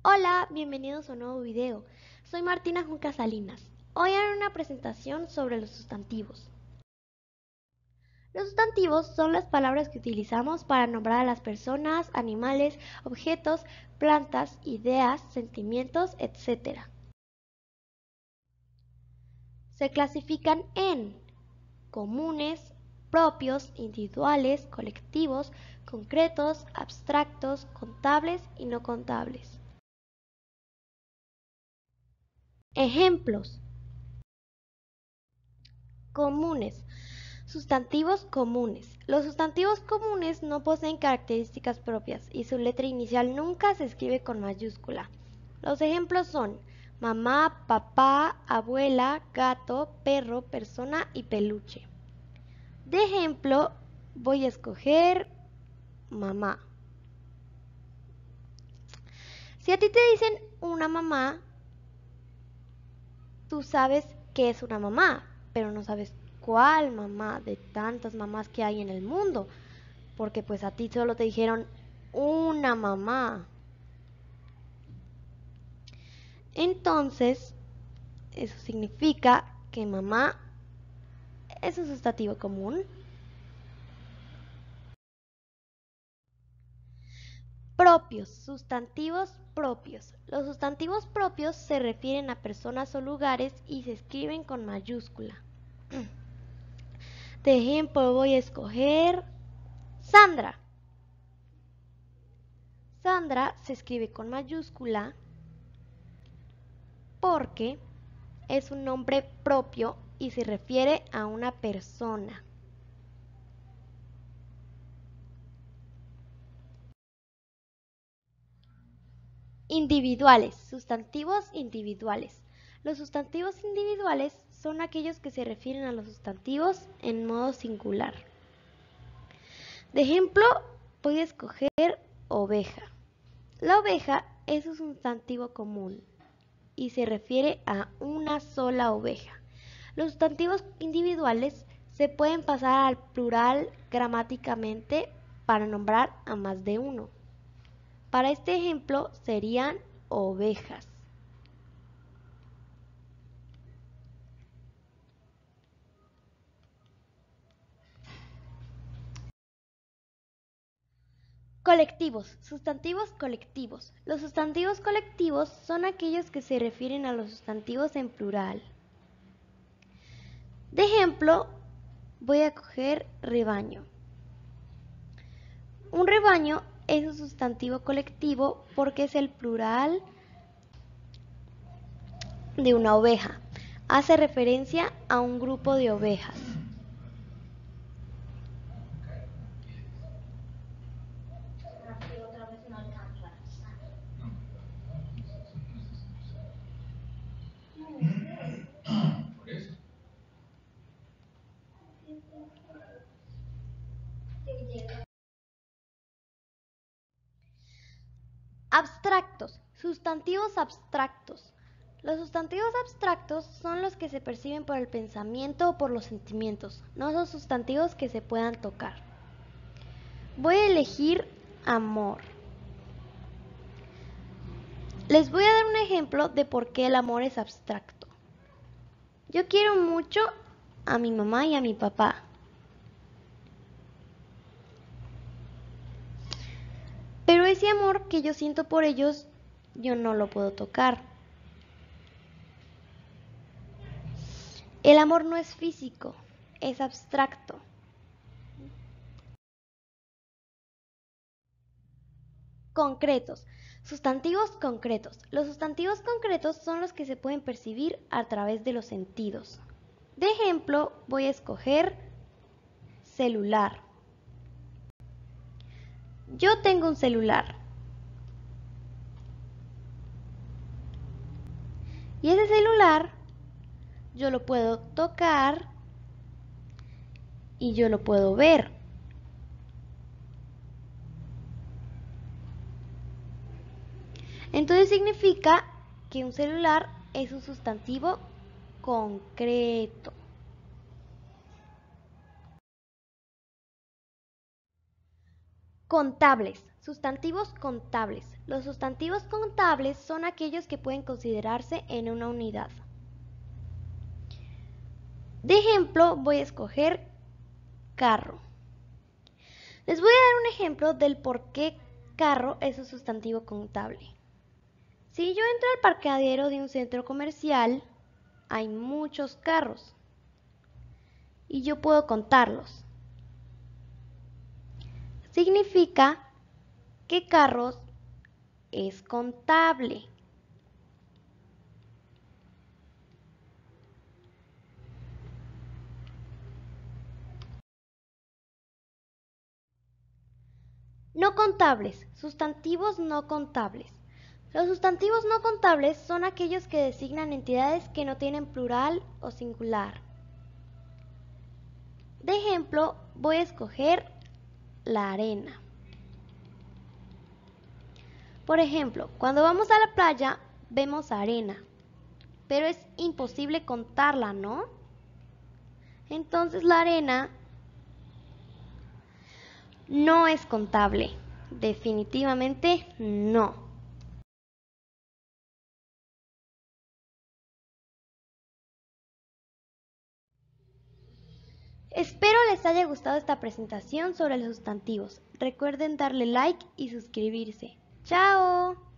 Hola, bienvenidos a un nuevo video. Soy Martina Junca Salinas. Hoy haré una presentación sobre los sustantivos. Los sustantivos son las palabras que utilizamos para nombrar a las personas, animales, objetos, plantas, ideas, sentimientos, etc. Se clasifican en comunes, propios, individuales, colectivos, concretos, abstractos, contables y no contables. Ejemplos. Comunes. Sustantivos comunes. Los sustantivos comunes no poseen características propias y su letra inicial nunca se escribe con mayúscula. Los ejemplos son mamá, papá, abuela, gato, perro, persona y peluche. De ejemplo, voy a escoger mamá. Si a ti te dicen una mamá, tú sabes que es una mamá, pero no sabes cuál mamá de tantas mamás que hay en el mundo, porque pues a ti solo te dijeron una mamá. Entonces, eso significa que mamá es un sustantivo común. Propios, sustantivos propios. Los sustantivos propios se refieren a personas o lugares y se escriben con mayúscula. De ejemplo, voy a escoger Sandra. Sandra se escribe con mayúscula porque es un nombre propio y se refiere a una persona. Individuales, sustantivos individuales. Los sustantivos individuales son aquellos que se refieren a los sustantivos en modo singular. De ejemplo, voy a escoger oveja. La oveja es un sustantivo común y se refiere a una sola oveja. Los sustantivos individuales se pueden pasar al plural gramáticamente para nombrar a más de uno. Para este ejemplo serían ovejas. Colectivos, sustantivos colectivos. Los sustantivos colectivos son aquellos que se refieren a los sustantivos en plural. De ejemplo, voy a coger rebaño. Un rebaño es un sustantivo colectivo porque es el plural de una oveja. Hace referencia a un grupo de ovejas. Abstractos, sustantivos abstractos. Los sustantivos abstractos son los que se perciben por el pensamiento o por los sentimientos, no son sustantivos que se puedan tocar. Voy a elegir amor. Les voy a dar un ejemplo de por qué el amor es abstracto. Yo quiero mucho a mi mamá y a mi papá. Pero ese amor que yo siento por ellos, yo no lo puedo tocar. El amor no es físico, es abstracto. Concretos. Sustantivos concretos. Los sustantivos concretos son los que se pueden percibir a través de los sentidos. De ejemplo, voy a escoger celular. Yo tengo un celular. Y ese celular yo lo puedo tocar y yo lo puedo ver. Entonces significa que un celular es un sustantivo concreto. Contables. Sustantivos contables. Los sustantivos contables son aquellos que pueden considerarse en una unidad. De ejemplo, voy a escoger carro. Les voy a dar un ejemplo del por qué carro es un sustantivo contable. Si yo entro al parqueadero de un centro comercial, hay muchos carros y yo puedo contarlos. Significa que carros es contable. No contables, sustantivos no contables. Los sustantivos no contables son aquellos que designan entidades que no tienen plural o singular. De ejemplo, voy a escoger la arena. Por ejemplo, cuando vamos a la playa, vemos arena, pero es imposible contarla, ¿no? Entonces la arena no es contable. Definitivamente no. Espero les haya gustado esta presentación sobre los sustantivos. Recuerden darle like y suscribirse. ¡Chao!